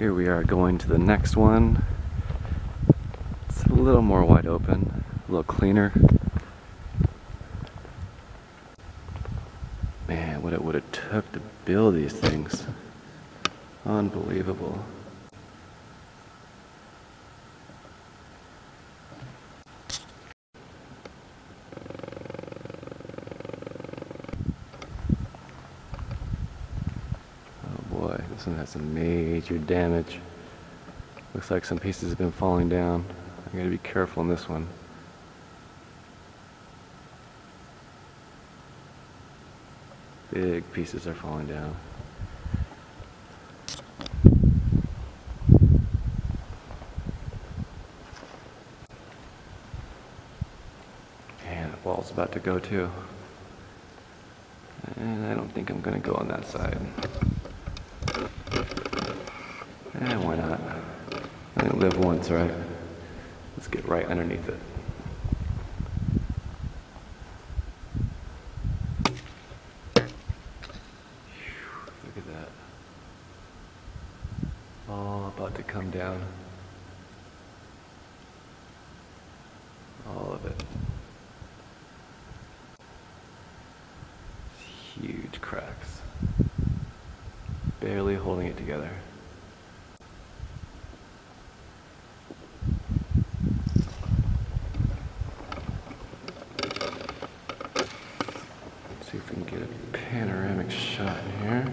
Here we are going to the next one. It's a little more wide open, a little cleaner. Man, what it would have took to build these things. Unbelievable. This one has some major damage. Looks like some pieces have been falling down. I gotta be careful in this one. Big pieces are falling down. Man, the wall's about to go too. And I don't think I'm gonna go on that side. Why not? I only live once, right? Let's get right underneath it. Look at that. All about to come down. All of it. Huge cracks. Barely holding it together. See if we can get a panoramic shot in here.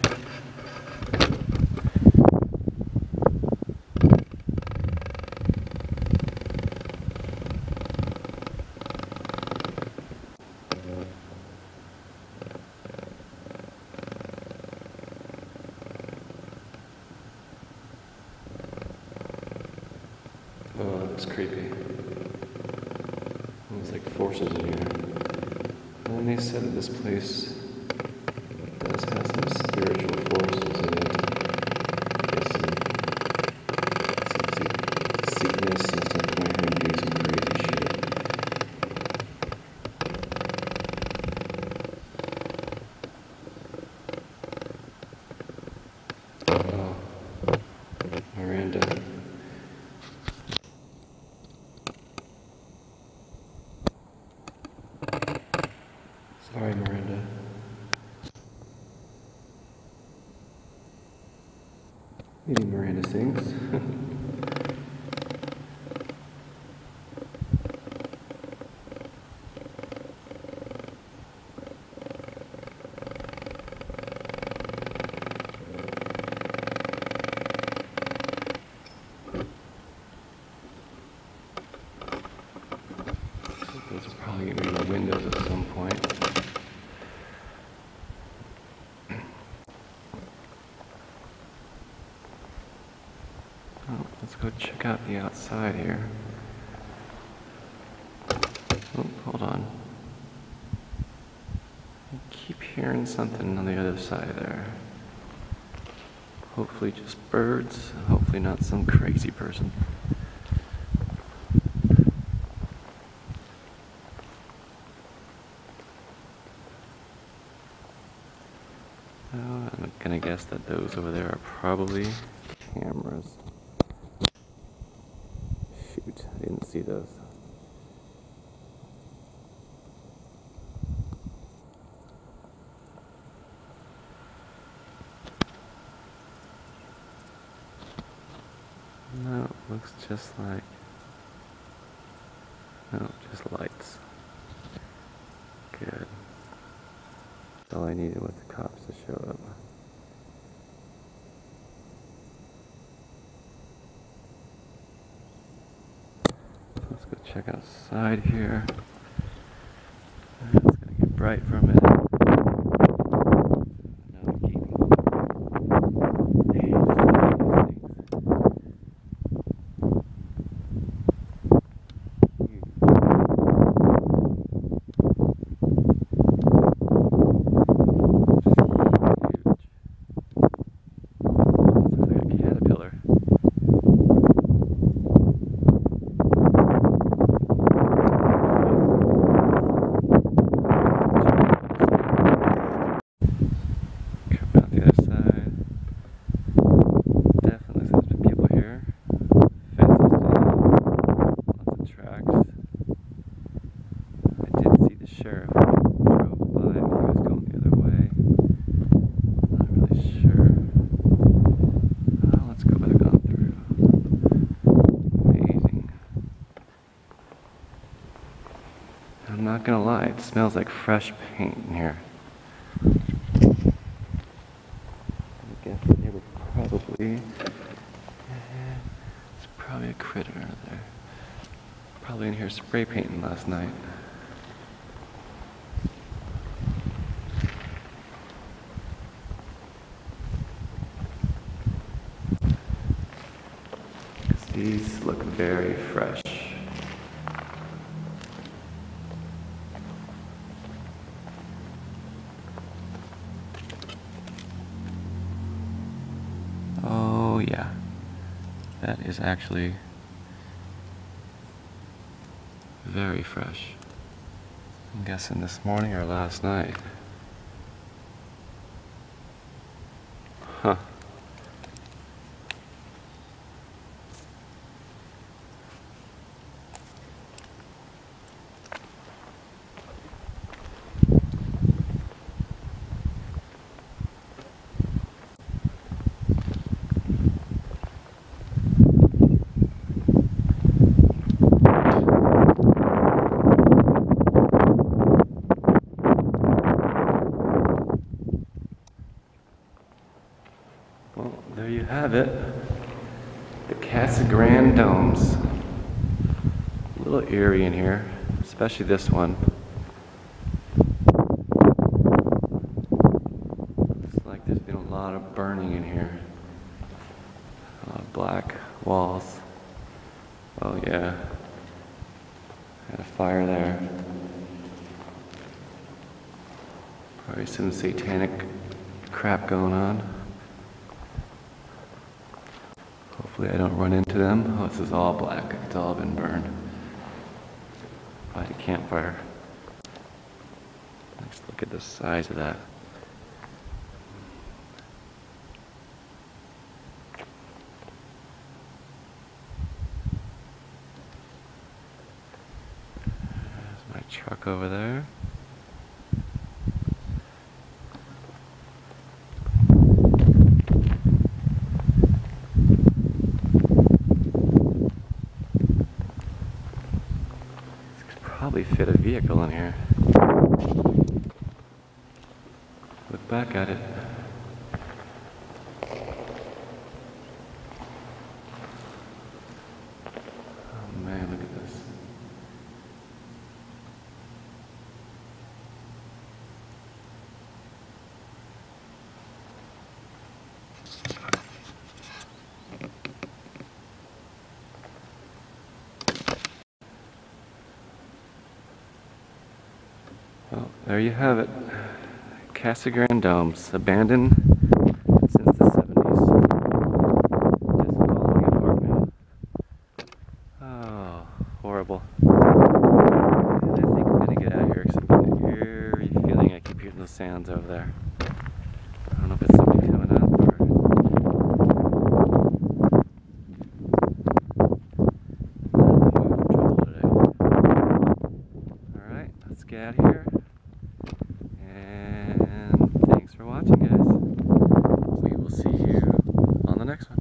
Oh, that's creepy. There's like forces in here. And they said that this place does have some spiritual forces in it. I guess some sickness and stuff going here and do some crazy shit. Oh, Miranda. Sorry, Miranda. Maybe Miranda sings. Those are probably going to be my windows at some point. Oh, let's go check out the outside here. Oh, hold on. I keep hearing something on the other side there. Hopefully just birds, hopefully not some crazy person. I'm gonna guess that those over there are probably cameras. Shoot, I didn't see those. No, it looks just like... No, just lights. Good. That's all I needed was the cops to show up. Let's go check outside here. It's gonna get bright for a minute. No keeping. Hey, just look at these things. sure if we drove by, if he was going the other way. Not really sure. Let's go back on through. Amazing. I'm not gonna lie, it smells like fresh paint in here. I guess they were probably... It's probably a critter there. Probably in here spray painting last night. These look very fresh. Oh yeah, that is actually very fresh. I'm guessing this morning or last night. Huh. Well, there you have it. The Casa Grande domes. A little eerie in here, especially this one. Looks like there's been a lot of burning in here. A lot of black walls. Oh yeah. Had a fire there. Probably some satanic crap going on. Hopefully I don't run into them. Oh, this is all black. It's all been burned by the campfire. Let's look at the size of that. There's my truck over there. Probably fit a vehicle in here. Look back at it. Oh man, look at this. Well, there you have it. Casa Grande domes, abandoned since the 70s. Just falling apart now. Oh, horrible. I think I'm gonna get out of here because I'm getting an eerie feeling. I keep hearing those sounds over there. I don't know if it's somebody coming up or... Alright, let's get out of here. Thanks for watching, guys. We will see you on the next one.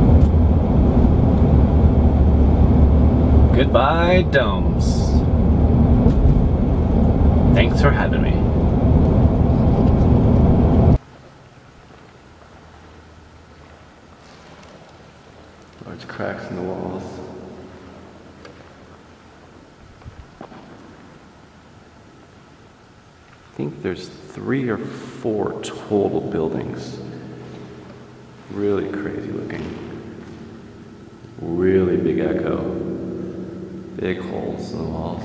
Goodbye, domes. Thanks for having me. Large cracks in the walls. I think there's 3 or 4 total buildings. Really crazy looking. Really big echo. Big holes in the walls.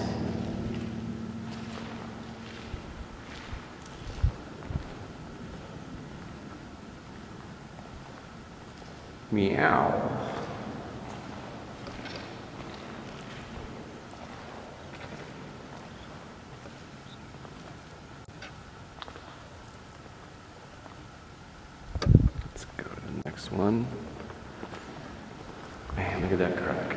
Meow. Let's go to the next one. Man, look at that crack.